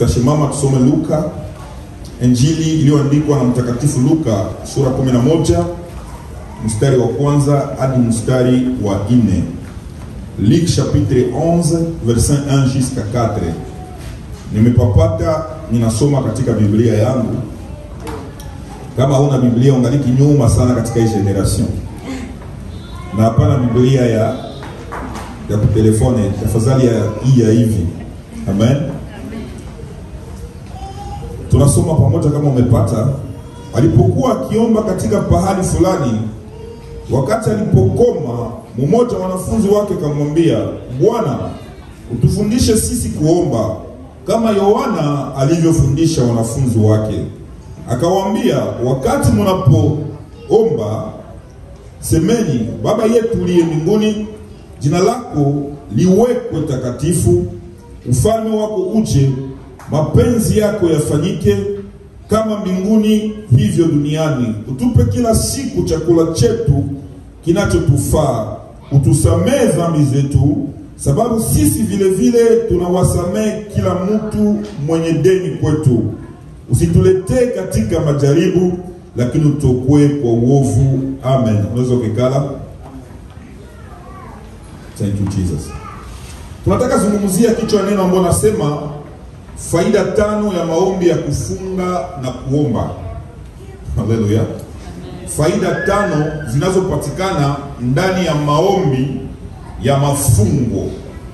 Tutasimama tusome Luka, Injili iliyoandikwa na Mtakatifu Luka sura 11 mstari wa kwanza hadi mstari wa 4. Luc chapitre 11 verset 1 jusqu'à 4. Nimepapata, ninasoma katika Biblia yangu. Kama huna Biblia ungaliki nyuma sana katika hii generation. Na hapana Biblia ya kutelefone, tafadhali ya hivi. Amen. Tunasoma pamoja kama umepata. Alipokuwa akiomba katika pahali fulani, wakati alipokoma, mmoja wa wanafunzi wake akamwambia, Bwana, utufundishe sisi kuomba kama Yohana alivyofundisha wanafunzi wake. Akawaambia, wakati mnapoomba, semeni, Baba yetu uliye mbinguni, jina lako liwekwe takatifu, ufalme wako uje, mapenzi yako yafanyike kama mbinguni hivyo duniani. Utupe kila siku chakula chetu kinachotufaa. Utusamehe dhambi zetu, sababu sisi vile vile tunawasamehe kila mtu mwenye deni kwetu. Usituletee katika majaribu, lakini utuokoe kwa uovu. Amen. Unaweza kukala. Thank you Jesus. Tunataka zungumzia kichwa neno ambalo nasema faida 5 ya maombi ya kufunga na kuomba. Haleluya. Faida 5 zinazopatikana ndani ya maombi ya mafungo.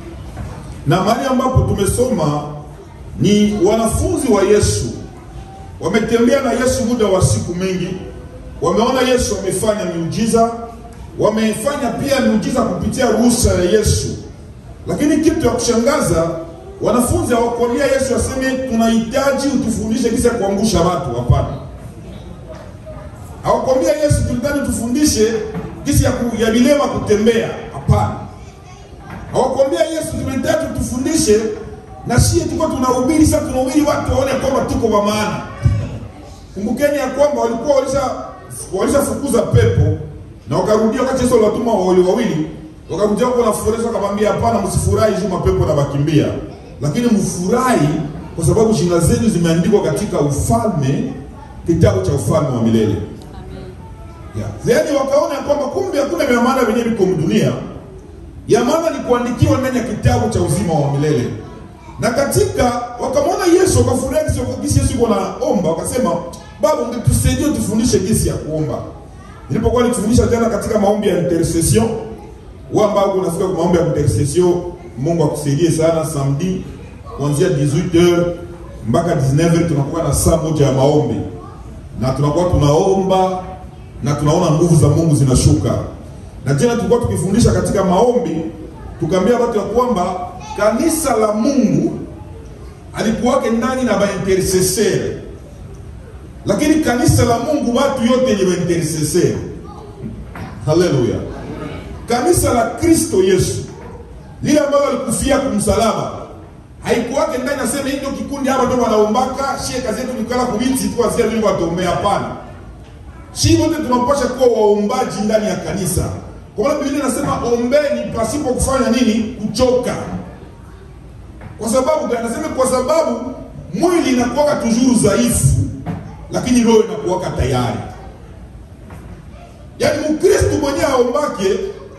Na mahali ambapo tumesoma ni wanafunzi wa Yesu. Wametembea na Yesu muda wa siku mengi. Wameona Yesu amefanya miujiza. Wamefanya pia miujiza kupitia ruhusa ya Yesu. Lakini kitu ya kushangaza, wanafunzi hawakwambia Yesu aseme tunahitaji utufundishe kisa kuangusha watu. Hapana. Hawakwambia Yesu tunataka tufundishe kisa ya vilema kutembea. Hapana. Hawakwambia Yesu tunahitaji tufundishe na sisi tuko tunahubiri, sasa tunahubiri watu waone kwamba tuko wa maana. Kumbukeni ya kwamba walikuwa walishafukuza pepo na wakarudia wakati Yesu aliwatuma wawili, wakarudia kwa nafurahisha akamwambia hapana, msifurahi juu mapepo na wakimbia, lakini mfurahi kwa sababu jina zenu zimeandikwa katika ufalme, kitabu cha ufalme wa milele. Amen. Yaani wakaona kwamba kumbe hakuna vya maana vyenye viko dunia. Ya maana ni kuandikiwa ndani ya kitabu cha uzima wa milele. Na katika wakamwona Yesu wakafurahi kisi Yesu yuko naomba, wakasema, Baba ungetusaidie tufundishe jinsi ya kuomba. Nilipokuwa nikifundisha jana katika maombi ya intercession, wewe ambao unafika kwa maombi ya intercession, Mungu akusaidie sana. Samedi kuanzia 18h mpaka 19h tunakuwa na saa moja ya maombi. Na tunakuwa tunaomba na tunaona nguvu za Mungu zinashuka. Na jana tulikuwa tukifundisha katika maombi, tukaambia watu ya kwamba kanisa la Mungu alikuwake ndani na baintercesseur. Lakini kanisa la Mungu watu yote ni baintercesseur. Haleluya. Kanisa la Kristo Yesu, lile ambalo alikufia kumsalaba, haikuwake ndani nasema hii ndio kikundi hapa ndio wanaombaka, shie kazi yetu nikala kubiti tu azia Mungu atuombea. Hapana. Sisi wote tunapaswa kuwa waombaji ndani ya kanisa. Kwa maana Biblia inasema ombeni pasipo kufanya nini? Kuchoka. Kwa sababu anasema kwa sababu mwili inakuwa tujuru dhaifu, lakini roho inakuwa tayari. Yaani Mkristo mwenyewe aombake,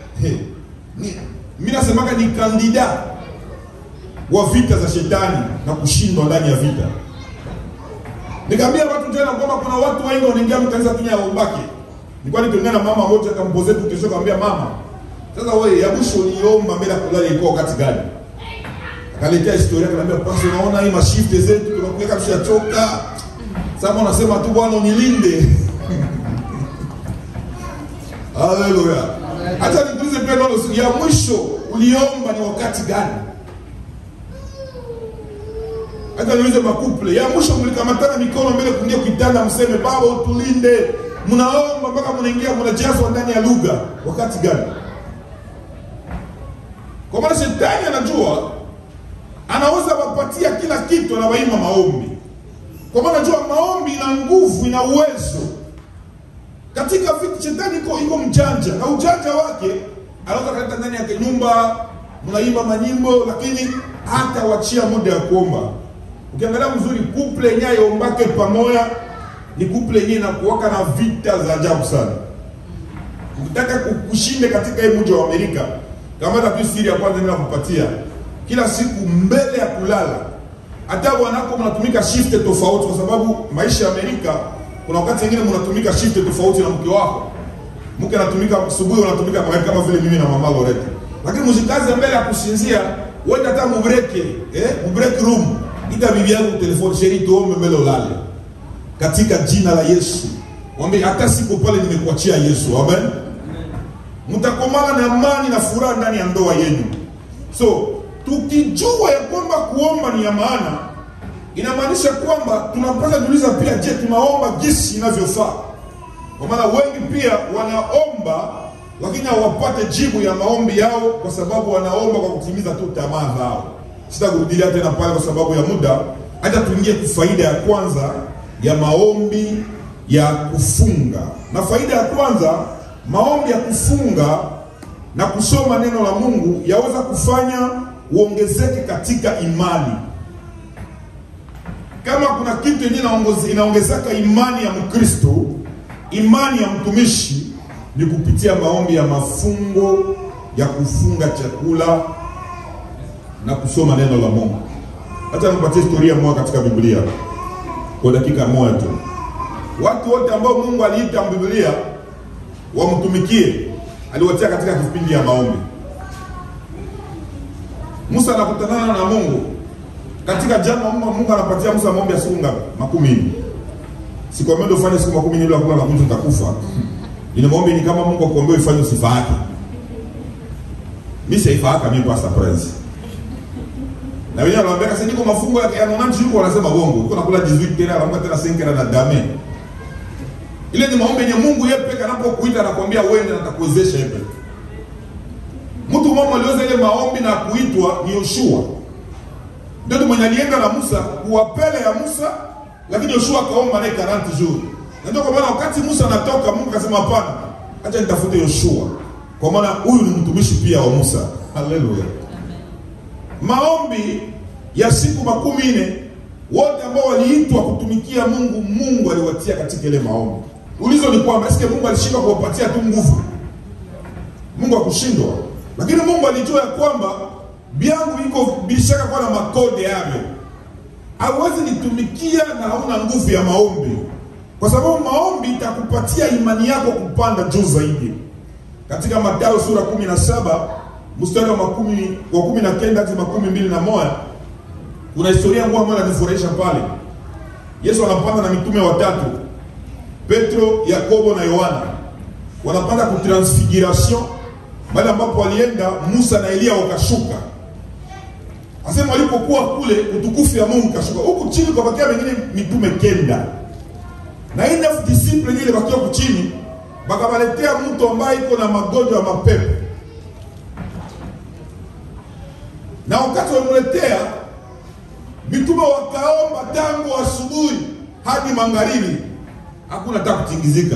mimi nasema ni kandida wa vita za shetani na kushindwa ndani ya vita. Nikamwambia watu tena kwamba kuna watu wengi wanaingia mkanisa kinya aombake. Nilikuwa nikiongea na mama mmoja akampoze tu kesho, akamwambia mama, sasa wewe ya mwisho uliomba mbele ya kulala ilikuwa wakati gani? Akaletea historia, akaniambia basi unaona hii mashift zetu tunakuweka tushachoka. Sasa unasema tu Bwana unilinde. Haleluya. Hata nikuulize pia ndio ya mwisho uliomba ni wakati gani? Hata niulize makuple, ya mwisho mlikamatana mikono mbele kuingia kitanda mseme Baba utulinde. Mnaomba mpaka mnaingia mnajazwa ndani ya lugha wakati gani? Kwa maana shetani anajua anaweza kupatia kila kitu na waima maombi. Kwa maana anajua maombi ina nguvu, ina uwezo. Katika vitu shetani iko mjanja, na ujanja wake anaweza kuleta ndani ya nyumba mnaimba manyimbo lakini hata wachia muda ya kuomba. Ukiangalia mzuri, couple yenyewe yombake pamoja ni couple yenyewe inakuwaka na vita za ajabu sana. Ukitaka kushinde katika hii mji wa Amerika, kama na siri ya kwanza ninakupatia, kila siku mbele ya kulala, hata wanako mnatumika shift tofauti, kwa sababu maisha ya Amerika kuna wakati mwingine mnatumika shift tofauti na mke wako. Mke anatumika asubuhi, unatumika kama vile mimi na mama Loretta. Lakini mshikaze mbele ya kusinzia, wewe hata break room, ita bibi yangu telefoni, sheri tuombe mbele ulale. Katika jina la Yesu. Mwambie hata siku pale nimekuachia Yesu. Amen. Mtakomana na amani na furaha ndani ya ndoa yenu. So, tukijua ya kwamba kuomba ni ya maana, inamaanisha kwamba tunapaswa kuuliza pia, je, tunaomba jinsi inavyofaa? Kwa maana wengi pia wanaomba lakini hawapate jibu ya maombi yao, kwa sababu wanaomba kwa kutimiza tu tamaa zao. Sitakurudia tena pale kwa sababu ya muda. Acha tuingie kwa faida ya kwanza ya maombi ya kufunga. Na faida ya kwanza, maombi ya kufunga na kusoma neno la Mungu yaweza kufanya uongezeke katika imani. Kama kuna kitu yenyewe inaongezeka imani ya Mkristo, imani ya mtumishi, ni kupitia maombi ya mafungo ya kufunga chakula na kusoma neno la Mungu. Acha nipatie historia moja katika Biblia kwa dakika moja tu. Watu wote ambao Mungu aliita Biblia wamtumikie, aliwatia katika kipindi ya maombi. Musa anakutana na Mungu katika jana. Mungu anapatia Musa maombi ya siku ngapi? 10. Sikwambia ufanye siku 10 bila kula na kunywa utakufa. Ile maombi ni kama Mungu akuambia ufanye sifa yake. Mimi sifa yake mimi Pastor Prince. Na wenyewe wanaambia kasi niko mafungo ya nonanchi yuko wanasema bongo. Uko nakula 18 tena anaomba tena 5 na dame. Ile ni maombi yenye Mungu yeye pekee anapokuita anakuambia uende na atakuwezesha yeye. Mtu mmoja aliweza ile maombi na kuitwa ni Yoshua. Ndio mwenye alienda na Musa kuwapele ya Musa, lakini Yoshua akaomba naye 40 jours. Na ndio kwa maana wakati Musa anatoka, Mungu akasema hapana, acha nitafute Yoshua. Kwa maana huyu ni mtumishi pia wa Musa. Haleluya. Maombi ya siku 14, wote ambao waliitwa kutumikia Mungu, Mungu aliwatia katika ile maombi. Ulizo ni kwamba eske Mungu alishindwa kuwapatia tu nguvu? Mungu hakushindwa. Lakini Mungu alijua ya kwamba biangu iko bishaka kwa na makode yake. Hauwezi nitumikia na hauna nguvu ya maombi. Kwa sababu maombi itakupatia imani yako kupanda juu zaidi. Katika Mathayo sura 17 mstari wa 19 hadi 21 kuna historia ambayo inanifurahisha pale. Yesu anapanda na mitume watatu, Petro, Yakobo na Yohana. Wanapanda ku transfiguration, mahali ambapo walienda Musa na Elia wakashuka. Asema walipokuwa kule utukufu ya Mungu kashuka. Huku chini kwa bakia wengine mitume 9. Na ile discipline ile bakia huku chini, bakawaletea mtu ambaye iko na magonjwa ya mapepo. Na wakati wamletea, mitume wakaomba tangu asubuhi hadi magharibi, hakuna hata kutingizika.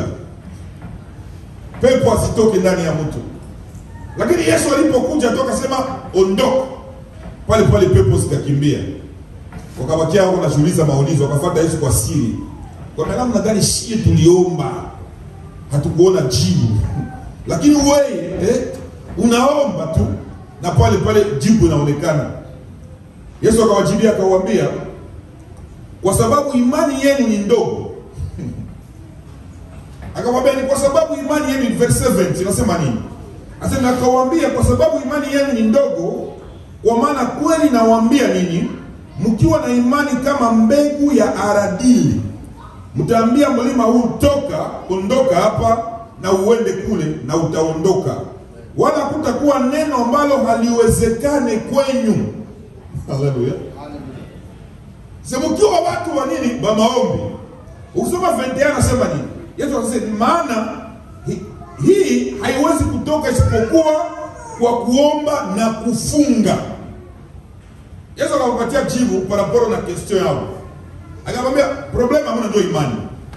Pepo asitoke ndani ya mtu. Lakini Yesu alipokuja toka sema ondoka, pale pale pepo zikakimbia. Wakabakia wao wanashughuliza maulizo, wakafuata Yesu kwa siri. Kwa namna gani shie tuliomba hatukuona jibu. Lakini wewe unaomba tu na pale pale jibu inaonekana. Yesu akawajibia akawaambia, kwa sababu imani yenu ni ndogo. Akawaambia ni kwa sababu imani yenu, verse 7 inasema nini? Asema akawaambia kwa sababu imani yenu ni ndogo, kwa maana kweli nawaambia nini, mkiwa na imani kama mbegu ya aradili, mtaambia mlima huu toka, ondoka hapa na uende kule, na utaondoka. Wala kutakuwa neno ambalo haliwezekane kwenyu. Haleluya. Sema mkiwa watu wa nini? Ba maombi. Ukisoma 21 anasema nini? Yesu anasema maana hii haiwezi kutoka isipokuwa kwa kuomba na kufunga. Yesu akawapatia jibu paraporo na question yao. Akamwambia problema hamna ndio imani.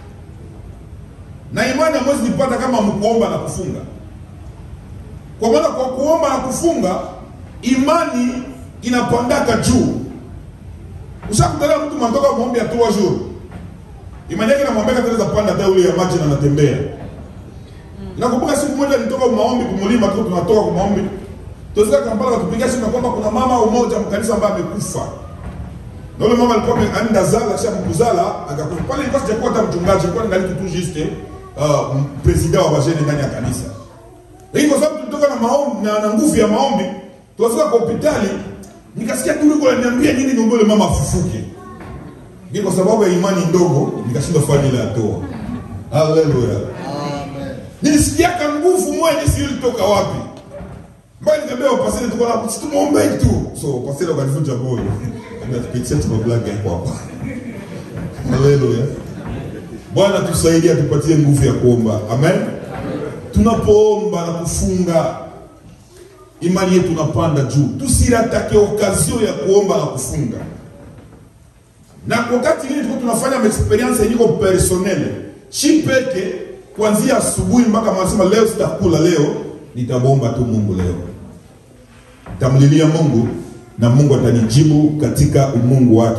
Na imani hamwezi nipata kama mkuomba na kufunga. Kwa maana kwa kuomba na kufunga imani inapandaka juu. Ushakutana mtu mwanatoka maombi ya 3 jours. Imani yake namwambia kama panda hata ule ya maji na anatembea. Nakumbuka siku moja nilitoka maombi kumulima tu, tunatoka kwa maombi. Tuzika Kampala tupiga simu kwamba kuna mama mmoja mkanisa ambaye amekufa. Na yule mama alikuwa ameenda zala kisha mkuzala akakufa. Pale ilikuwa sijakuwa hata mchungaji, kwa ngali tu juste president wa wajene ndani ya kanisa. Lakini kwa sababu tulitoka na maombi na nguvu ya maombi, tuwafika kwa hospitali, nikasikia tu yuko ananiambia nini niombe yule mama afufuke. Ni kwa sababu ya imani ndogo nikashindwa kufanya ile hatua. Haleluya. Amen. Nilisikia nguvu moja ilitoka wapi? Mbona nikamwambia wapaseni tuko na tumuombe tu. So paseni wakanifunja moyo. Ndio tuko black hapo hapa. Haleluya. Bwana tusaidie tupatie nguvu ya kuomba. Amen. Tunapoomba na kufunga imani yetu tunapanda juu. Tusiratake okazio ya kuomba na kufunga. Na wakati hili tunafanya experience yenyewe personnel. Chipeke kuanzia asubuhi mpaka mnasema leo sitakula leo, nitamwomba tu Mungu leo. Nitamlilia Mungu na Mungu atanijibu katika umungu wake.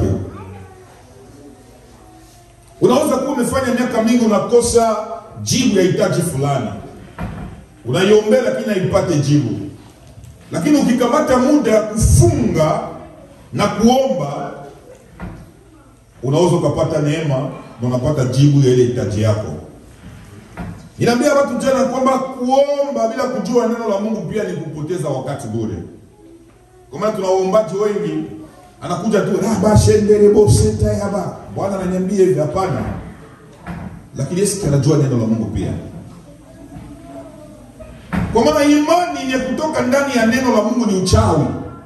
Unaweza kuwa umefanya miaka mingi unakosa jibu ya hitaji fulani. Unaiombea lakini haipate jibu. Lakini ukikamata muda kufunga na kuomba, unaweza kupata neema na unapata jibu ya ile hitaji yako. Ninaambia watu jana kwamba kuomba bila kujua neno la Mungu pia ni kupoteza wakati bure. Kwa maana tunaombaji wengi anakuja tu shendere boseta haba. Bwana ananiambia hivi, hapana. Lakini Yesu anajua neno la Mungu pia. Kwa maana imani ya kutoka ndani ya neno la Mungu ni uchawi.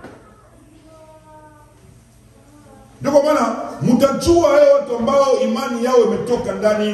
Ndio kwa maana mtajua wale watu ambao imani yao imetoka ndani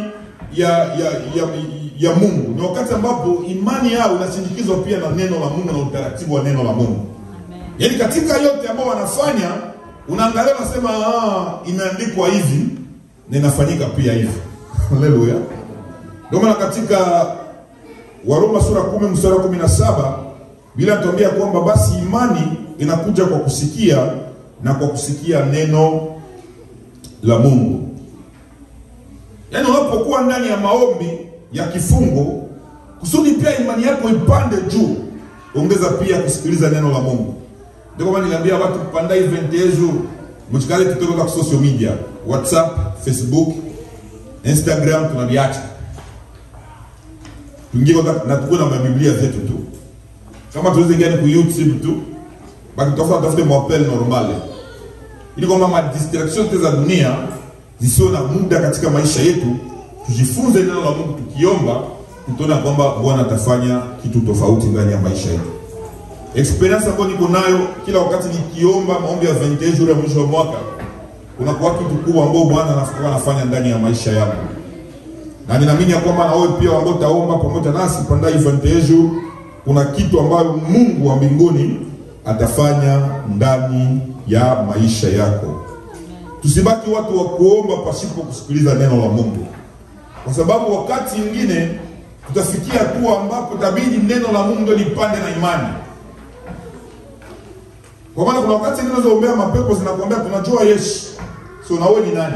ya Mungu. Ni wakati ambapo imani yao inasindikizwa pia na neno la Mungu na utaratibu wa neno la Mungu. Amen. Yaani katika yote ambao wanafanya, unaangalia unasema imeandikwa hivi na inafanyika pia hivi. Haleluya. Ndio maana katika Waroma sura 10 mstari 17 Biblia inatuambia kwamba basi imani inakuja kwa kusikia na kwa kusikia neno la Mungu. Yaani unapokuwa ndani ya maombi ya kifungo, kusudi pia imani yako ipande juu, ongeza pia kusikiliza neno la Mungu. Ndio kama niliambia watu kupanda event yetu, mchikale tutoke kwa social media, WhatsApp, Facebook, Instagram tunaviacha. Tuingie na tukuna mabiblia zetu tu. Kama tuweze ngani ku YouTube tu, baki tafute mwapel normale. Ili kwamba distraction za dunia zisiwe na muda katika maisha yetu, tujifunze neno la Mungu tukiomba, tutaona kwamba Bwana atafanya kitu tofauti ndani ya maisha yetu. Experience ambayo niko nayo kila wakati nikiomba maombi ya 20 jours ya mwisho wa mwaka, kuna kwa kitu kubwa ambao Bwana anafanya ndani ya maisha yangu. Na ninaamini kwamba na wewe pia ambao utaomba pamoja nasi panda 20 jours, kuna kitu ambayo Mungu wa mbinguni atafanya ndani ya maisha yako. Tusibaki watu wa kuomba pasipo kusikiliza neno la Mungu. Kwa sababu wakati mwingine tutafikia tu ambapo tabidi neno la Mungu lipande na imani. Kwa maana kuna wakati mwingine unazoombea mapepo zinakuambia tunajua Yesu. So na wewe ni nani?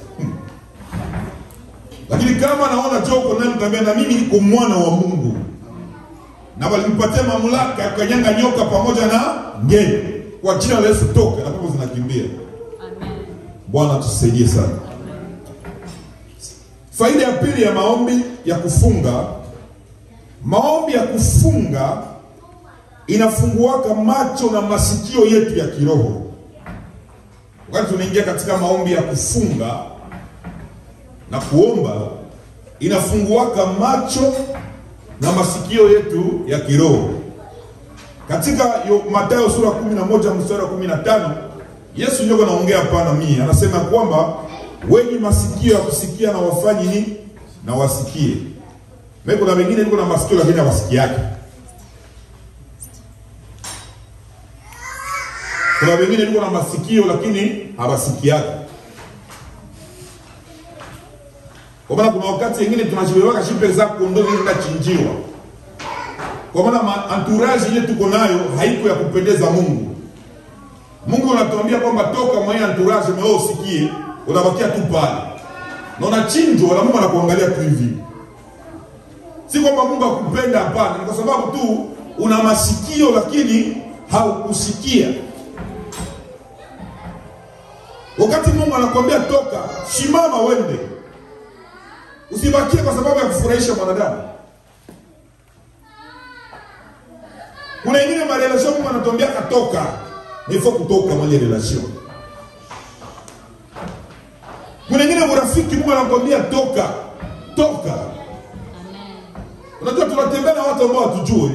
Lakini kama naona joko nani utambia na mimi niko mwana wa Mungu. Na walimpatia mamlaka ya kanyanga nyoka pamoja na ngeni. Kwa jina la Yesu toka na pepo zinakimbia. Amen. Bwana tusaidie sana. Amen. Faida ya pili ya maombi ya kufunga. Maombi ya kufunga inafunguaka macho na masikio yetu ya kiroho. Wakati tunaingia katika maombi ya kufunga na kuomba, inafunguaka macho na masikio yetu ya kiroho. Katika Mathayo sura 11 mstari wa 15, Yesu ndio anaongea pana mimi. Anasema kwamba wenye masikio ya kusikia na wafanye nini? Na wasikie. Mimi kuna wengine niko na masikio lakini hawasikiaki. Kuna wengine niko na masikio lakini hawasikiaki. Kwa maana kuna wakati wengine tunajiweka shipe za kondoo nenda chinjiwa. Kwa maana entourage yetu tuko nayo haiko ya kupendeza Mungu. Mungu anatuambia kwamba toka mwenye entourage na usikie, unabakia tu pale. Na unachinjwa na Mungu anakuangalia tu hivi. Si kwamba Mungu akupenda, hapana, ni kwa sababu tu una masikio lakini haukusikia. Wakati Mungu anakuambia toka, simama wende. Usibakie kwa sababu ya kufurahisha mwanadamu. Kuna wengine marelation Mungu anatuambia katoka, ni faut kutoka mwenye relation. Kuna wengine urafiki Mungu anakuambia toka, toka. Unajua tunatembea na watu ambao hatujui.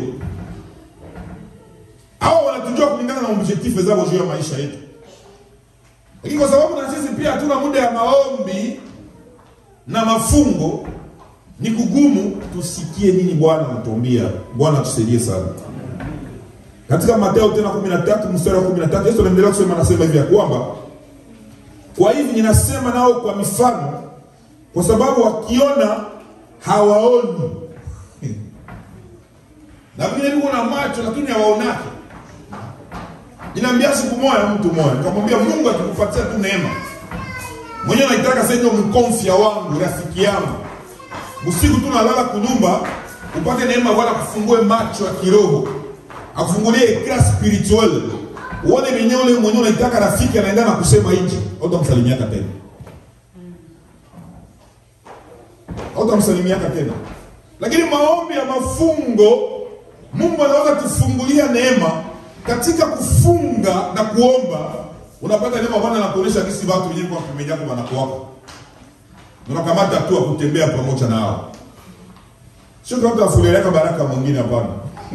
Hao wanatujua kulingana na objectif zao juu ya maisha yetu. Lakini kwa sababu na sisi pia hatuna muda ya maombi na mafungo, ni kugumu tusikie nini Bwana anatuambia. Bwana tusaidie sana. Katika Mathayo tena 13 mstari wa 13 Yesu anaendelea kusema, anasema hivi ya kwamba kwa hivi ninasema nao kwa mifano, kwa sababu wakiona hawaoni. Na vile niko na macho lakini hawaonaki. Ninaambia siku moja mtu mmoja, nikamwambia Mungu akikupatia tu neema, mwenyewe naitaka sasa ndio mkonfia wangu, rafiki yangu. Usiku tu nalala kunyumba, upate neema wala kufungue macho ya kiroho. Akufungulie ekra spiritual. Uone mwenyewe unaitaka rafiki anaenda na kusema nje. Hautamsalimiaka tena. Hautamsalimiaka tena. Lakini maombi ya mafungo, Mungu anaweza tufungulia neema. Katika kufunga na kuomba, unapata neema Bwana anakuonesha kisi watu wenyewe kwa pembeni yako wanakuwako. Unakamata tu kutembea pamoja na hao. Sio kama utafuleeka baraka mwingine, hapana.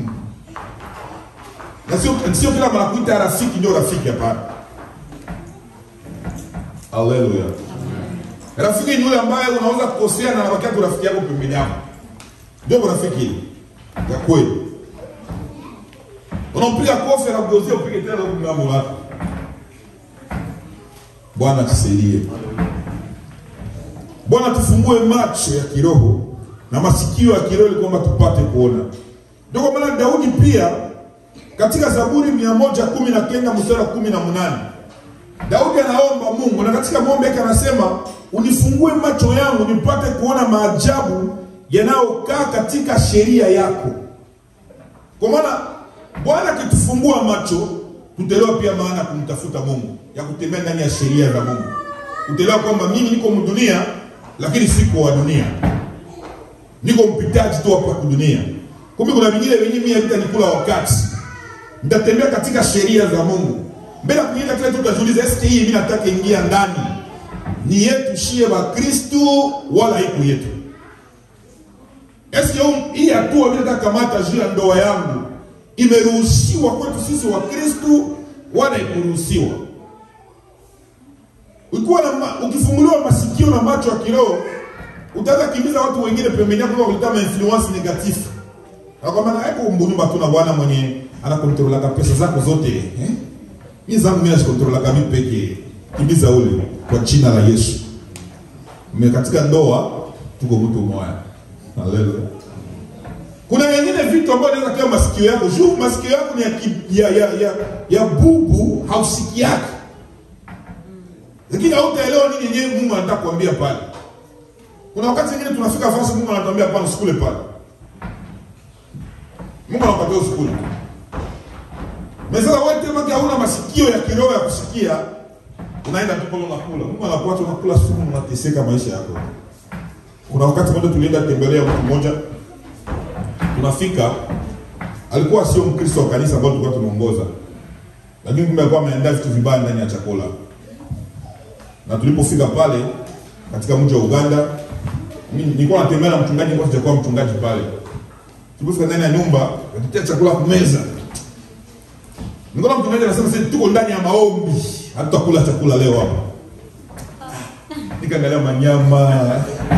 Na sio kila mara kuita rafiki ndio rafiki, hapana. Haleluya. Rafiki ni yule ambaye unaweza kukosea na anabakia tu rafiki yako pembeni yako. Ndio rafiki ya kweli. Unampiga kofi na kugozea upige tena huko ngambo lako. Bwana tusaidie. Bwana tufungue macho ya kiroho na masikio ya kiroho ili kwamba tupate kuona. Ndio kwa maana Daudi pia katika Zaburi 119 mstari wa 18 Daudi anaomba Mungu, na katika maombi yake anasema unifungue macho yangu nipate kuona maajabu yanayokaa katika sheria yako. Kwa maana Bwana akitufungua macho, tutaelewa pia maana kumtafuta Mungu, ya kutembea ndani ya sheria za Mungu. Utaelewa kwamba mimi niko mdunia lakini siko wa dunia. Niko mpitaji tu hapa dunia. Kumbe kuna vingine wenyewe mimi nitanikula wakati. Nitatembea katika sheria za Mungu. Mbele kuingia kile tutajiuliza, eske hii mimi nataka ingia ndani ni yetu shie wa Kristo wala iko yetu? Eske hii hatua mimi nataka kamata juu ya ndoa yangu imeruhusiwa kwetu sisi wa Kristo wala ikuruhusiwa? Ukifunguliwa masikio na macho ya kiroho, utaanza kimbiza watu wengine pembeni yako kwa kuleta influence negative. Na kwa maana hapo mbunumba tuna Bwana mwenye anakontrola pesa zako zote, mimi zangu mimi nakontrola mimi pekee. Kimbiza ule kwa jina la Yesu. Katika ndoa tuko mtu mmoja. Haleluya. Kuna wengine vitu ambavyo unaweza kwa masikio yako, juu masikio yako ni ya bubu, hausiki yake. Lakini hautaelewa nini yeye Mungu anataka kuambia pale. Kuna wakati mwingine tunafika fasi Mungu anatuambia hapana, usikule pale. Mungu anakuambia usikule. Mesela wewe kama hauna masikio ya kiroho ya kusikia, unaenda tu pale unakula. Mungu anakuacha unakula sumu, unateseka maisha yako. Kuna wakati mmoja tulienda tembelea mtu mmoja. Tunafika, alikuwa sio Mkristo wa kanisa ambao tulikuwa tunaongoza. Lakini kumbe alikuwa ameandaa vitu vibaya ndani ya chakula. Na tulipofika pale katika mji wa Uganda, mimi nilikuwa natembea na mchungaji, kwa sijakuwa mchungaji pale. Tulipofika ndani ya nyumba, tutia chakula kwa meza. Nilikuwa mchungaji anasema sisi tuko ndani ya maombi, hatutakula chakula leo hapa. Nikaangalia manyama.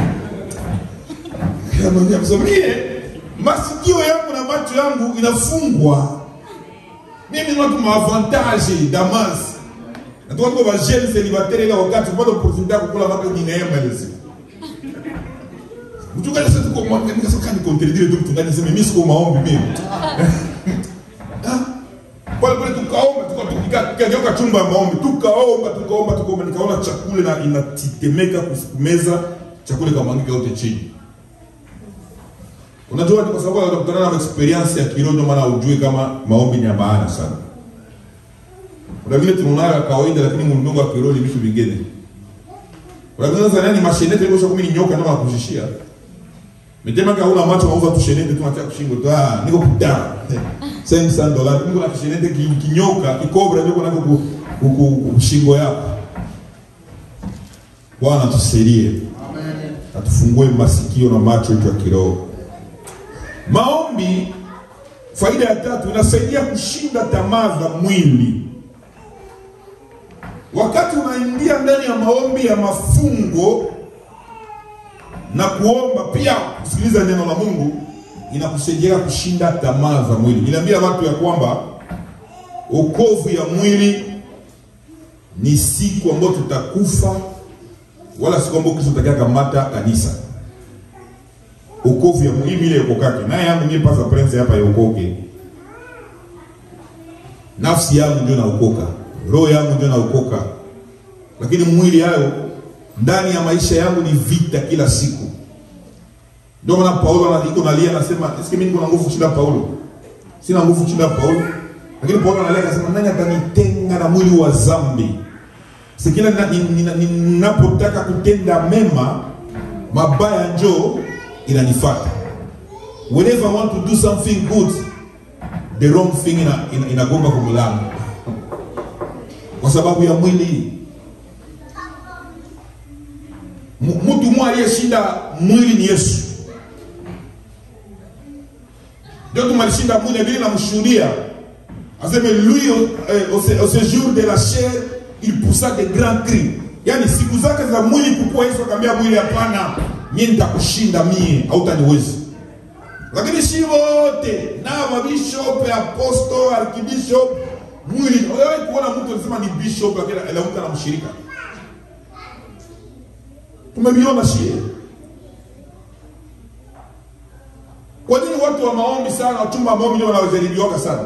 Kama msomie, masikio yangu na macho yangu inafungwa. Mimi nina tu avantage Damas. Na tu wako wa jeune célibataire ile wakati upata opportunity kukula mambo ni neema hizi. Mchungaji sasa tuko mwanga nikasema kani contredire tu mchungaji sema mimi siko maombi mimi. Pale tukaomba, tukageuka chumba ya maombi, tukaomba, nikaona chakula na inatetemeka kumeza, chakula kamwangika yote chini. Unajua kwa sababu unakutana na experience ya kiroho ndio maana ujue kama maombi ni ya maana sana. Kuna vile tunaona kawaida lakini Mungu wa kiroho ni vitu vingine. Unaweza nani mashenete kwa sababu mimi nyoka ndio nakushishia. Mtema kama una macho mauza tu shenete tu nataka kushingo tu niko kutana. $500 Mungu na kishenete kinyoka kikobra ndio kuna kushingo yako. Bwana tusaidie. Amen. Atufungue masikio na macho yetu ya kiroho. Maombi faida ya tatu inasaidia kushinda tamaa za mwili. Wakati unaingia ndani ya maombi ya mafungo na kuomba pia kusikiliza neno la Mungu, inakusaidia kushinda tamaa za mwili. Niliambia watu ya kwamba wokovu ya mwili ni siku ambayo tutakufa, wala siku ambayo Kristo atakayekamata kanisa. Wokovu ya mwili ile yuko kake. Naye yangu mimi pasa prince hapa yokoke. Nafsi yangu ndio naokoka. Roho yangu ndio naokoka. Lakini mwili hayo ndani ya maisha yangu ni vita kila siku. Ndio maana Paulo analia anasema, "Eske mimi niko na nguvu kushinda Paulo?" Sina nguvu kushinda Paulo. Lakini Paulo analia anasema, "Nani atanitenga na mwili wa dhambi?" Sikila ninapotaka kutenda mema, mabaya njoo inanifuata. Whenever I want to do something good, the wrong thing inagomba kumlango. Kwa sababu ya mwili. Mtu mmoja aliyeshinda mwili ni Yesu. Ndio tumalishinda mwili bila kumshuhudia. Aseme lui au séjour de la chair, il poussa de grands cris. Yani siku zake za mwili kukua, Yesu akamwambia mwili, hapana, mimi nitakushinda mie, hautaniwezi. Lakini si wote na bishop, apostle, archbishop, mwili. Wewe kuona mtu anasema ni bishop lakini anaamka na mshirika. Tumeviona shie. Kwa nini watu wa maombi sana, wachumba maombi ndio wanawajaribiwa sana?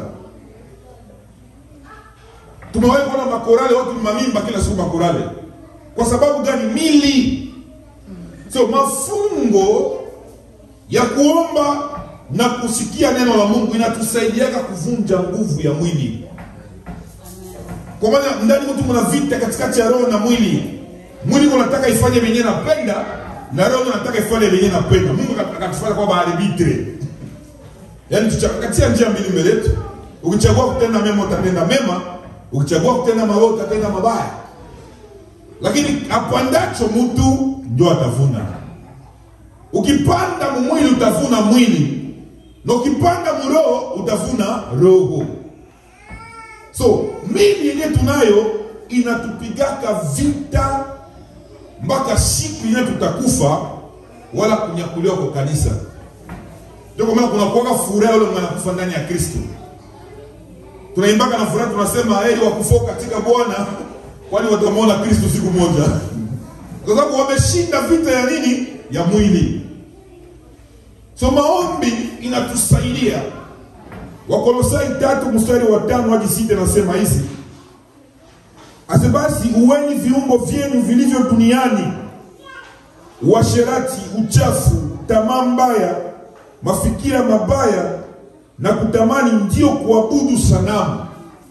Tumewahi kuona makorale watu ni mamimba kila siku makorale. Kwa sababu gani? Mili. So mafungo ya kuomba na kusikia neno la Mungu inatusaidia kuvunja nguvu ya mwili. Kwa maana ndani mtu mna vita katikati ya roho na mwili. Mwili unataka ifanye yenyewe napenda na roho unataka ifanye yenyewe napenda. Mungu akatufanya kwa arbitre. Yaani tuchakatia njia mbili mbele yetu. Ukichagua kutenda mema utatenda mema, ukichagua kutenda mabaya utatenda mabaya. Lakini apandacho mtu ndio atavuna. Ukipanda mwili utavuna mwili, na ukipanda roho utavuna roho. So mili yenyewe tunayo inatupigaka vita mpaka siku yenyewe tutakufa wala kunyakuliwa kwa kanisa. Ndio kwa maana kuna kuoga furaha yule mwanakufa ndani ya Kristo. Tunaimbaka na furaha tunasema heri wakufa katika Bwana, kwani watamwona Kristo siku moja. Kwa sababu wameshinda vita ya nini? Ya mwili. So maombi inatusaidia. Wakolosai 3:5-6 nasema hizi. Asibasi uweni viungo vyenu vilivyo duniani, uasherati, uchafu, tamaa mbaya, mafikira mabaya na kutamani, ndio kuabudu sanamu.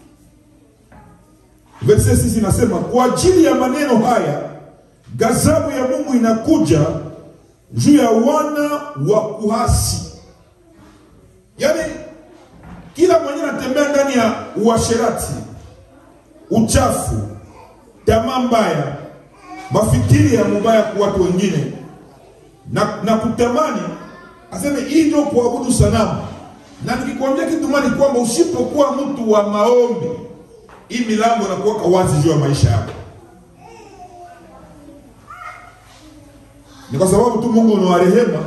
Verse 6 inasema, kwa ajili ya maneno haya ghadhabu ya Mungu inakuja juu ya wana wa kuasi. Yaani kila mwenye anatembea ndani ya uasherati, uchafu, tamaa mbaya, mafikiri ya mubaya kwa watu wengine na kutamani, aseme hii ndio kuabudu sanamu. Na nikikwambia kitu mali kwamba usipokuwa mtu wa maombi, hii milango inakuwa wazi juu ya maisha yako. Ni kwa sababu tu Mungu ni wa rehema.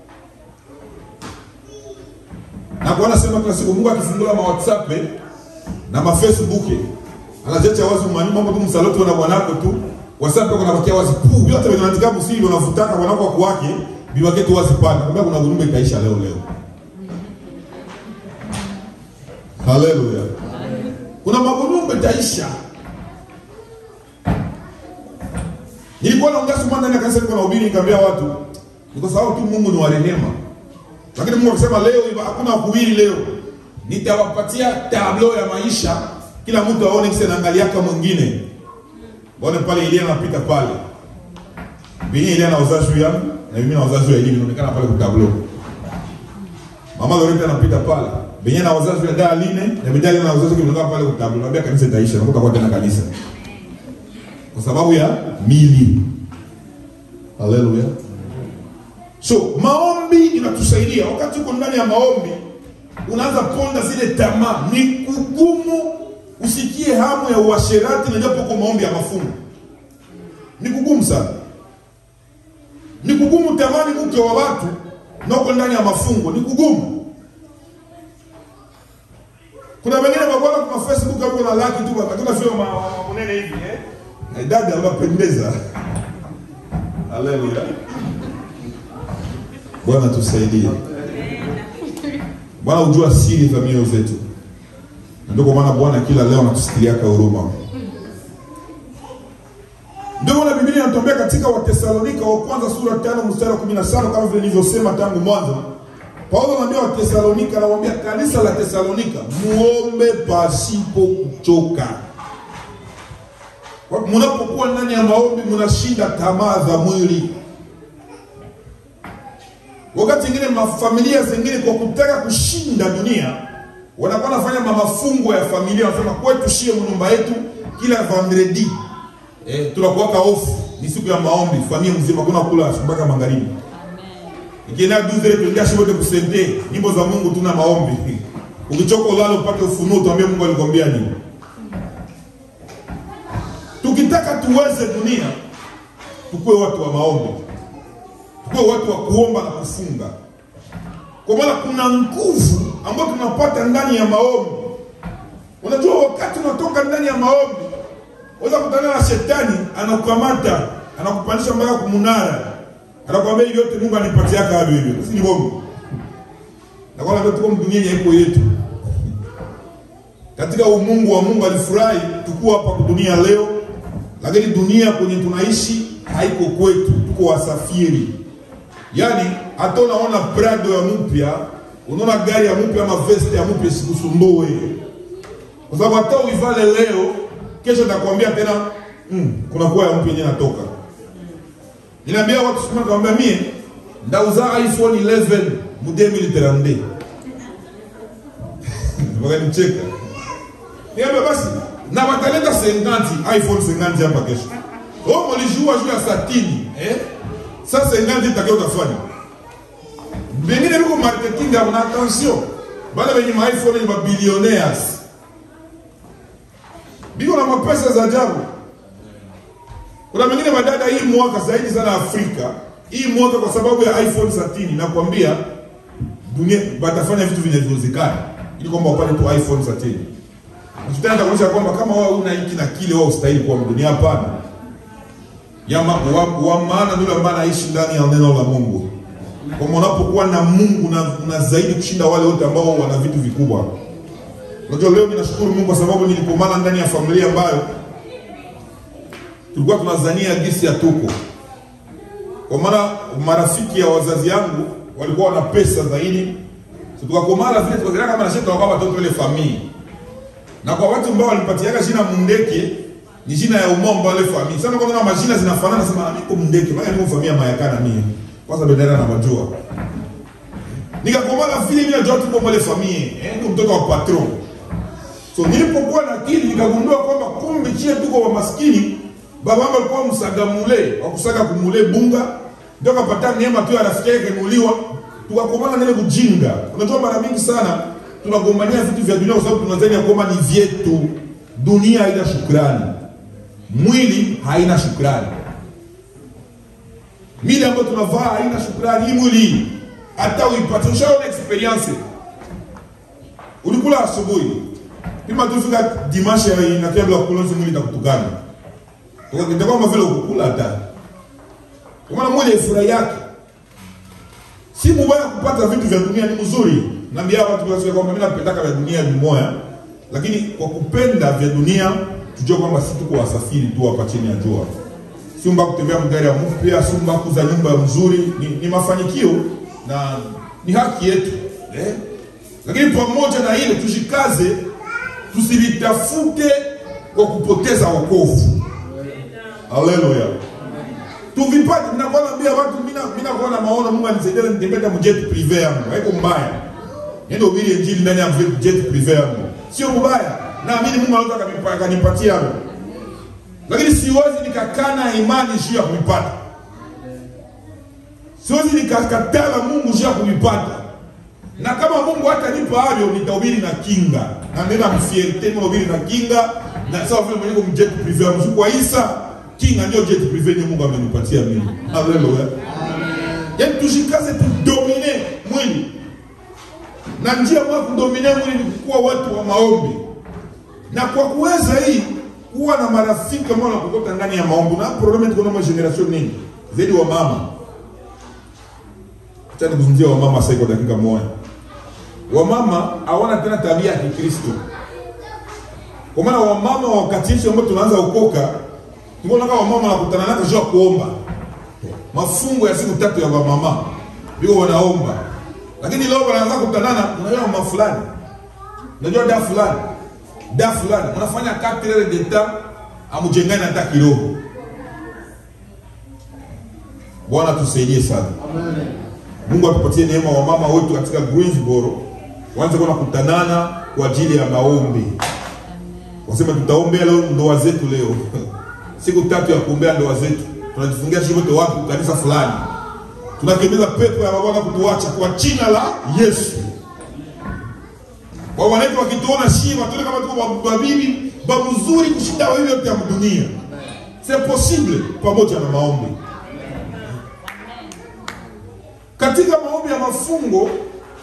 Na kwa nasema kila siku Mungu akifungula ma WhatsApp na ma Facebook, anajecha wazi mani mambo tu msaloto na bwanako tu. WhatsApp kuna bakia wazi puu, vyote vinaandika msili unavutaka bwanako kwa kwake, biwake tu wazi pana. Kumbe kuna ujumbe itaisha leo. Haleluya. kuna magonjwa itaisha. Nilikuwa naongea siku ndani ya kanisa, nilikuwa nahubiri, nikamwambia watu ni kwa sababu tu Mungu ni wa rehema. Lakini Mungu akasema leo hakuna kuhubiri leo. Nitawapatia tableau ya maisha, kila mtu aone kisa naangalia kama mwingine. Bwana pale Elia anapita pale. Bini Elia anaoza juu yangu na mimi naoza juu ya Elia, inaonekana pale kwa tableau. Mama Loretta anapita pale. Bini anaoza juu ya Daline na Bidali anaoza juu inaonekana pale kwa tableau. Naambia kanisa itaisha, nakuta kwa tena kanisa. Kwa sababu ya mili. Haleluya. So, maombi inatusaidia. Wakati uko ndani ya maombi, unaanza ponda zile tamaa. Ni kugumu usikie hamu ya uasherati na japo kwa maombi ya mafungo. Ni kugumu sana. Ni kugumu tamani mke wa watu na uko ndani ya mafungo. Ni kugumu. Kuna wengine mabwana kwa Facebook hapo na laki tu wakatuna sio manene hivi dada anapendeza. Haleluya. Bwana tusaidie. Bwana ujua siri za mioyo zetu. Ndio kwa maana Bwana kila leo anatusikilia kwa huruma. Ndio maana Biblia inatuambia katika Watesalonika wa kwanza sura 5 mstari wa 17 kama vile nilivyosema tangu mwanzo. Paulo anaambia Watesalonika, anawaambia kanisa la Tesalonika, muombe pasipo kuchoka. Mnapokuwa ndani ya maombi mnashinda tamaa za mwili. Wakati mwingine mafamilia zingine kwa kutaka kushinda dunia wanakuwa wanafanya mafungo ya familia, wanasema kwetu shie nyumba yetu kila vendredi tunakuwa off, ni siku ya maombi, familia mzima kuna kula mpaka magharibi. Ikienda 12 tuingia shote kusente nyimbo za Mungu, tuna maombi. Ukichoka ulalo upate ufunuo tuambie Mungu alikwambia nini. Tukitaka tuweze dunia, tukue watu wa maombi. Tukue watu wa kuomba na kufunga. Kwa maana kuna nguvu ambayo tunapata ndani ya maombi. Unajua wakati unatoka ndani ya maombi, unaweza kutana na shetani anakukamata, anakupandisha mpaka kumunara. Anakuambia hivi yote Mungu anipatia kama hivyo. Si ni Mungu. Na kwa nini tuko dunia yetu yetu? Katika umungu wa Mungu alifurahi tukua hapa kwa dunia leo, lakini dunia kwenye tunaishi haiko kwetu, tuko wasafiri. Yaani hata unaona Prado ya mpya, unaona gari ya mpya ama veste ya mpya sikusumbue. Kwa sababu hata uivale leo, kesho nitakwambia tena kuna kwa ya mpya yenyewe natoka. Ninaambia watu siku nakwambia mie ndauza iPhone 11 mu 2032. Wakanicheka. Niambia basi na wataleta 50 iPhone 50 hapa kesho. Wao walijua juu ya satini, sasa 50 itakao utafanya. Bengine biko marketing ya una attention. Bale wenye iPhone ni mabilionaires. Biko na mapesa za ajabu. Kuna mengine madada hii mwaka zaidi sana Afrika. Hii mwaka kwa sababu ya iPhone 13 nakwambia dunia batafanya vitu vinavyowezekana ili kwamba upate tu iPhone 13. Tutaenda kuonyesha kwamba kama wewe una hiki na kile wewe ustahili kwa dunia, hapana. Ya maana ndio ambaye anaishi ndani ya neno la Mungu. Kwa maana unapokuwa na Mungu na zaidi kushinda wale wote ambao wana vitu vikubwa. Unajua leo ninashukuru Mungu kwa sababu nilikomana ndani ya familia ambayo tulikuwa tunazania gisi ya tuko. Kwa maana marafiki ya wazazi yangu walikuwa wana pesa zaidi. Tukakomana vile tukazania kama na sheto baba watoto ile familia. Na kwa watu ambao walipatiaga jina Mundeke ni jina ya umomba wale familia. Sana kwa majina zinafanana, sema niko Mundeke, bali ni familia Mayakana mimi. Kwanza bendera na majua. Nikakomana vile mimi najua tuko wale familia, ndio mtoto wa patron. So nilipokuwa na akili nikagundua kwamba kumbe chie tuko wa maskini. Baba yangu alikuwa msagamule, wakusaga kumule bunga, ndio kapata neema tu anafikia kenuliwa, tukakomana nile kujinga. Unajua mara mingi sana tunagombania vitu vya dunia kwa sababu tunadhani kwamba ni vyetu. Dunia haina shukrani. Mwili haina shukrani. Mili ambayo tunavaa haina shukrani. Hii mwili hata uipate ushaona experience. Ulikula asubuhi. Pima tufika dimanche na kabla kulonzi mwili itakutukana. Ndio kama vile ukukula hata. Kwa maana mwili furaha yake. Si mbaya kupata vitu vya dunia, ni mzuri. Naambia watu kwa sababu mimi napenda vya dunia ni moya. Lakini kwa kupenda vya dunia, tujue kwamba sisi tuko wasafiri tu hapa chini ya jua. Si mba kutembea magari ya mpya, si mba kuza nyumba nzuri, ni mafanikio na ni haki yetu. Lakini pamoja na ile tujikaze, tusilitafute kwa kupoteza wokovu. Haleluya. Tuvipate, ninakuwa naambia watu, mimi na maono Mungu anisaidie nitembee na jet privé yangu. Haiko mbaya. Ndio ubiri injili ndani ya jet privé yangu. Sio mbaya. Naamini Mungu anaweza kanipatia hapo. Lakini siwezi nikakana imani juu ya kuipata. Siwezi nikakataa Mungu juu ya kuipata. Na kama Mungu hatanipa hayo, nitahubiri na kinga. Na nenda mfierte nihubiri na kinga. Na sawa vile mwenyewe mjet privé yangu kwa Isa, kinga ndio jet privé ni Mungu amenipatia mimi. Haleluya. Yaani tujikaze tudomine mwili. Na njia moja kudomine mwili ni kuwa watu wa maombi. Na kwa kuweza hii kuwa na marafiki ambao wanakokota ndani ya maombi. Na problem tuko na generation nyingi. Zaidi wa mama. Acha nizungumzie wa mama sasa kwa dakika moja. Wa mama hawana tena tabia ya Kikristo. Kwa maana wa mama wakati hicho ambao tunaanza ukoka, tunaona kama mama anakutana nako jua kuomba. Mafungo ya siku 3 ya mama. Biko wanaomba. Lakini leo wanaanza kutanana, unajua mama fulani. Unajua da fulani. Da fulani. Unafanya 4 heures de temps amujengana hata kidogo. Bwana tusaidie sana. Amen. Mungu atupatie neema wa mama wetu katika Greensboro. Waanze kuna kutanana kwa ajili ya maombi. Wasema tutaombea leo ndoa zetu leo. Siku 3 ya kuombea ndoa zetu. Tunajifungia shimoto wapi kanisa fulani. Tunakemeza pepo ya Bwana kutuacha kwa jina la Yesu. Kwa wanaitwa wakituona shima tuone kama tuko babibi, babu nzuri kushinda wao yote ya dunia. C'est possible pamoja na maombi. Katika maombi ya mafungo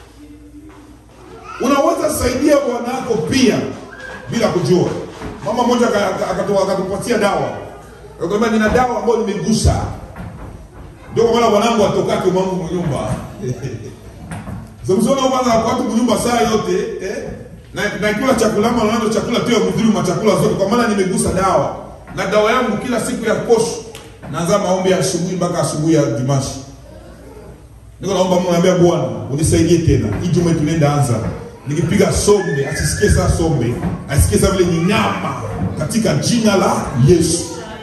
unaweza saidia bwana wako pia bila kujua. Mama mmoja akatupatia dawa. Akamwambia nina dawa ambayo nimegusa. Ndio kwa maana bwanangu atokake mwangu nyumba. Zamzona kwanza watu nyumba saa yote na kila chakula mama anaanza chakula tu ya mdhuru chakula zote kwa maana nimegusa dawa. Na dawa yangu kila siku ya posho naanza maombi ya asubuhi mpaka asubuhi ya Dimashi. Niko naomba Mungu anambia Bwana unisaidie tena. Hii juma tunaenda anza. Nikipiga sombe asisikie saa sombe, asisikie saa vile ni nyama katika jina la Yesu.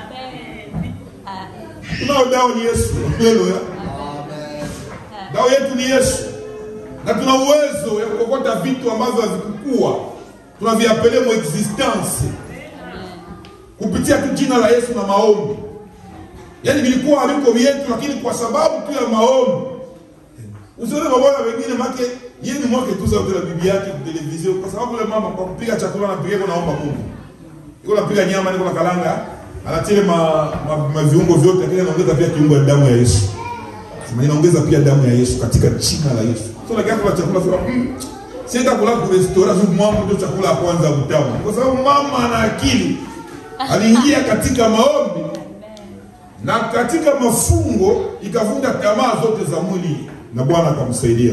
Tunao dawa ni Yesu. Haleluya. Dawa yetu ni Yesu. Na tuna uwezo ya kukokota vitu ambavyo havikukua. Tunaviapele mo existence. Kupitia tu jina la Yesu na maombi. Yaani vilikuwa haliko vyetu lakini kwa sababu tu ya maombi. Usione mabwana wengine make yeye ni mwake tu sauti la bibi yake kwa televisheni kwa sababu yule mama kwa kupiga chakula na piga naomba Mungu. Yuko napiga nyama niko na kalanga, anatia ma viungo vyote lakini anaongeza pia kiungo ya damu ya Yesu. Sema inaongeza pia damu ya Yesu katika jina la Yesu. Sio lakini kwa chakula sema sienda kula kwa restaurant au mama ndio chakula ya kwanza utamu. Kwa sababu mama ana akili. Aliingia katika maombi na katika mafungo ikavunja tamaa zote za mwili na Bwana akamsaidia.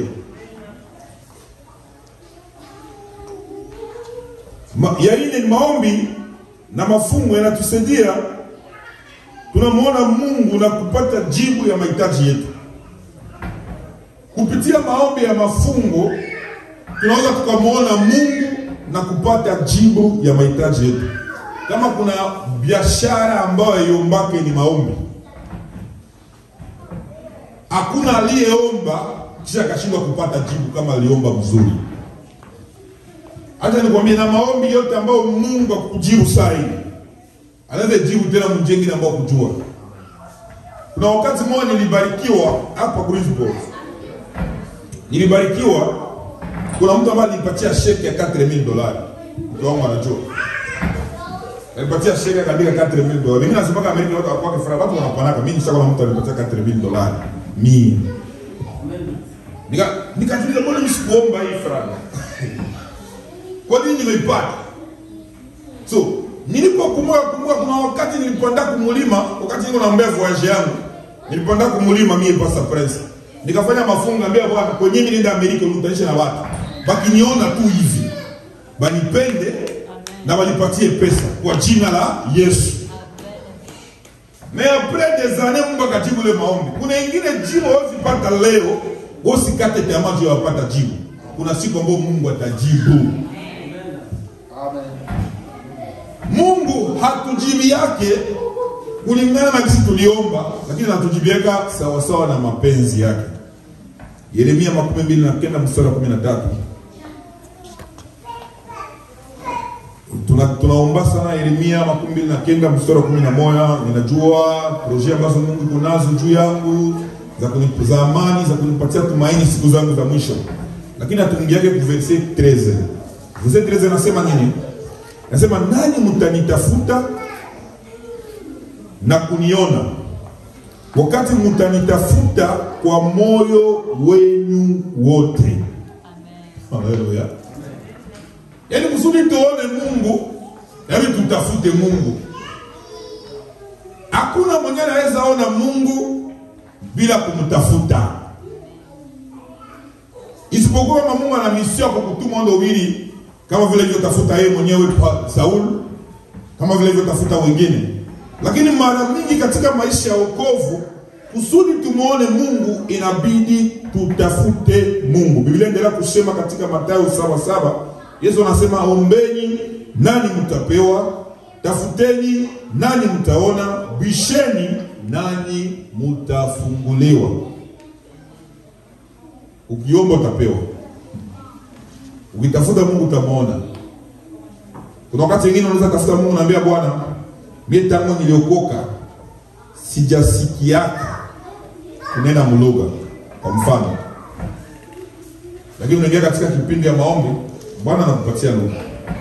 Yaani ni maombi na mafungo yanatusaidia tunamuona Mungu na kupata jibu ya mahitaji yetu. Kupitia maombi ya mafungo tunaweza tukamuona Mungu na kupata jibu ya mahitaji yetu. Kama kuna biashara ambayo iombake ni maombi. Hakuna aliyeomba kisha akashindwa kupata jibu kama aliomba mzuri. Acha nikwambie na maombi yote ambayo Mungu akujibu saa hii. Anaweza jibu tena mjengine ambao kujua. Kuna wakati mmoja nilibarikiwa hapa Greensboro. Nilibarikiwa kuna mtu ambaye alinipatia sheki ya $4,000. Mtu wangu anajua. Alipatia sheki akaandika $4,000. Mimi nasema kama Amerika watu kwa kifara watu wanapanaka. Mimi nishakuwa mtu alipatia $4,000. Mimi. Nikajiuliza mbona msikuomba hii franga? Kwa nini nimeipata? So, nilipokumbuka kuna wakati nilipanda kumulima, wakati niko naombea voyage yangu, nilipanda kumulima mimi pasa press. Nikafanya mafungo ambia Bwana kwenye mimi nenda Amerika nitanisha na watu. Bakiniona tu hivi. Banipende na walipatie pesa kwa jina la Yesu. Mais après des années, Mungu akajibu ile maombi. Kuna ingine jibu usipata leo, usikate tamaa juu upata jibu. Kuna siku ambayo Mungu atajibu. Amen. Mungu hatujibi yake kulingana na kisi tuliomba, lakini anatujibieka sawa sawa na mapenzi yake. Yeremia 29 mstari wa 13. Tunaomba sana Yeremia 29 mstari wa 11. Ninajua projet ambazo Mungu kunazo juu yangu za amani, za kunipatia tumaini siku zangu za mwisho. Lakini atungiake ku verset 13. Verset 13 nasema nini? Nasema nani mtanitafuta na kuniona wakati mtanitafuta kwa moyo wenu wote. Amen. Haleluya. Yaani kusudi tuone Mungu, yaani tutafute Mungu. Hakuna mwenye anaweza ona Mungu bila kumtafuta. Isipokuwa kama Mungu ana mission kwa kutuma ndo wili kama vile alivyotafuta yeye mwenyewe Saul, kama vile alivyotafuta wengine. Lakini mara mingi katika maisha ya wokovu, kusudi tumuone Mungu inabidi tutafute Mungu. Biblia inaendelea kusema katika Mathayo 7:7, Yesu anasema ombeni nani mtapewa, tafuteni nani mtaona, bisheni nani mtafunguliwa. Ukiomba utapewa. Ukitafuta Mungu utamuona. Kuna wakati mwingine unaweza tafuta Mungu naambia Bwana, mimi tangu niliokoka sijasikia kunena mlugha kwa mfano. Lakini unaingia katika kipindi ya maombi, Bwana anakupatia lugha.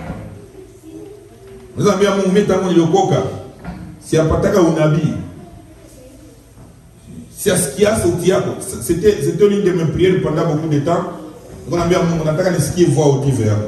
Unaweza ambia Mungu, mimi tangu niliokoka siapataka unabii. Siasikia sauti yako. C'était l'une de mes prières pendant beaucoup de temps. Naambia Mungu, nataka nisikie voix audible yako.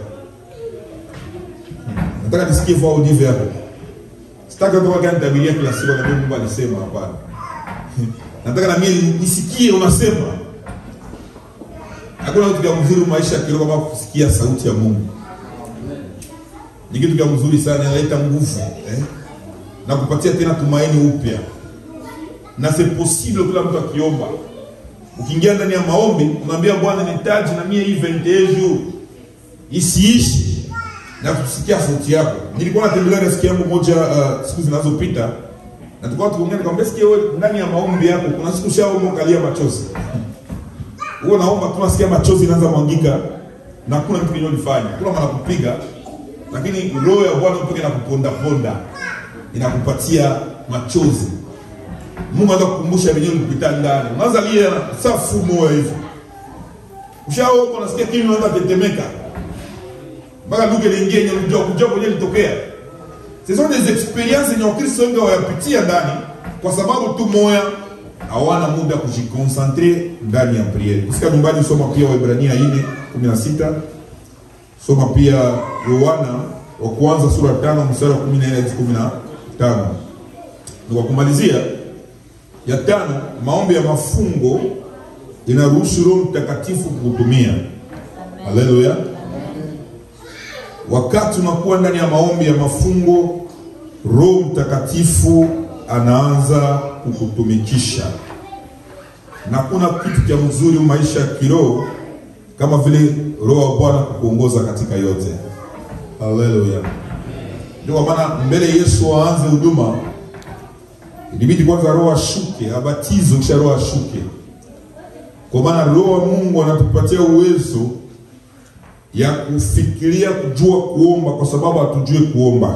Nataka nisikie voix audible yako. Sitaka tu wakati tabiria kila siku na Mungu alisema hapana. Nataka na mimi nisikie unasema. Hakuna kitu cha mzuri maisha kiroho kama kusikia sauti ya Mungu. Ni kitu cha mzuri sana, inaleta nguvu, na kupatia tena tumaini upya. Na c'est possible kila mtu akiomba. Ukiingia ndani ya maombi, unamwambia Bwana nihitaji na mimi hii 21 jours isiishi na kusikia sauti yako. Nilikuwa natembelea rafiki yangu moja siku zinazopita, na tulikuwa tukiongea, nikamwambia sikia wewe ndani ya maombi yako kuna siku shaomba kalia machozi. Wewe naomba tunasikia machozi inaanza mwangika na kuna mtu kinolifanya. Kuna maana kupiga, lakini roho ya Bwana mpige na kuponda ponda inakupatia machozi. Mungu anataka kukumbusha wenyewe ukipita ndani. Unaanza lia safu moyo hivi. Ushaomba unasikia kitu unaanza tetemeka. Mpaka lugha nyingine unajua kwenye litokea. Ce sont des expériences yenye Wakristo wengi wayapitia ndani kwa sababu tu moya hawana muda kujikonsentre ndani ya priere. Kusika nyumbani soma pia Waebrania 4:16. Soma pia Yohana wa kwanza sura 5 mstari wa 14 hadi 15. Kwa kumalizia ya 5, maombi ya mafungo inaruhusu Roho Mtakatifu kukutumia. Haleluya. Wakati unakuwa ndani ya maombi ya mafungo, Roho Mtakatifu anaanza kukutumikisha. Na kuna kitu cha mzuri maisha ya kiroho kama vile Roho wa Bwana kukuongoza katika yote. Haleluya. Ndio maana mbele Yesu aanze huduma, ilibidi kwanza Roho ashuke, abatizwe kisha Roho ashuke. Kwa maana Roho wa Mungu anatupatia uwezo ya kufikiria, kujua kuomba, kwa sababu hatujui kuomba.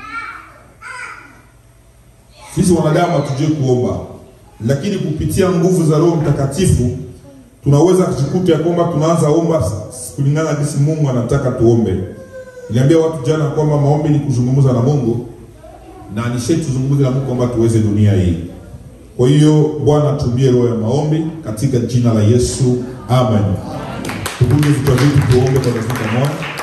Sisi wanadamu hatujui kuomba, lakini kupitia nguvu za Roho Mtakatifu tunaweza kujikuta ya kwamba tunaanza omba kulingana na jinsi Mungu anataka tuombe. Niliambia watu jana kwamba maombi ni kuzungumza na Mungu, na ni sharti tuzungumze na Mungu kwamba tuweze dunia hii. Kwa hiyo Bwana atumie roho ya maombi katika jina la Yesu. Amen. Tupunge vichwa vyetu tuombe kwa dakika moja.